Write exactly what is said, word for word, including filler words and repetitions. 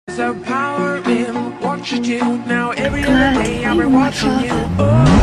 There's a power in what you do. Now every other day I've been watching you. Oh.